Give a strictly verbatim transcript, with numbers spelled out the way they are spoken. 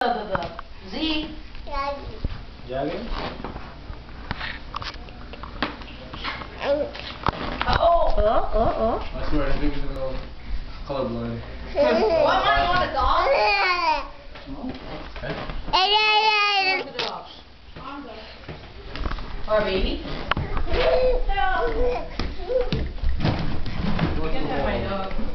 the, the, the. Z. Jaggy? Oh. Oh, oh, oh. I swear, I think he's gonna go colorblind. What am I, you want a dog? Okay. The dog. Or a baby? You can have my dog.